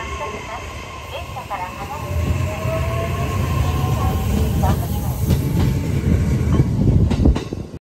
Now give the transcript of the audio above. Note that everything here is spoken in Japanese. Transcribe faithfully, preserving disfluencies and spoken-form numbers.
発車時間、電車から離れてください。